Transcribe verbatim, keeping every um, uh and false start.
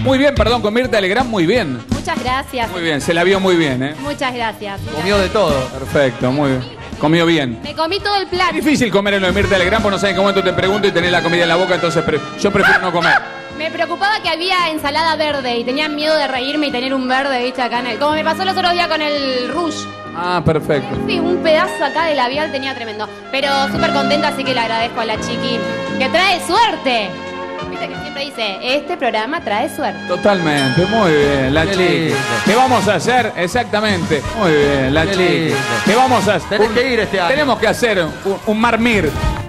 Muy bien, perdón, con Mirta Legrand, muy bien. Muchas gracias. Muy bien, se la vio muy bien, ¿eh? Muchas gracias. Comió de todo. Perfecto, muy bien. Comió bien. Me comí todo el plato. Es difícil comer en lo de Mirta Legrand, porque no sabes en qué momento te pregunto y tenés la comida en la boca, entonces pre- yo prefiero no comer. Me preocupaba que había ensalada verde y tenía miedo de reírme y tener un verde, viste, acá en el... Como me pasó los otros días con el rouge. Ah, perfecto. Sí, un pedazo acá de labial tenía tremendo. Pero súper contenta, así que le agradezco a la chiqui que trae suerte. Viste que siempre dice, este programa trae suerte. Totalmente, muy bien, la Qué chica. lindo. ¿Qué vamos a hacer? Exactamente. Muy bien, la Qué chica. lindo. ¿Qué vamos a hacer? Tenés que ir este año. Tenemos que hacer un, un Marmir.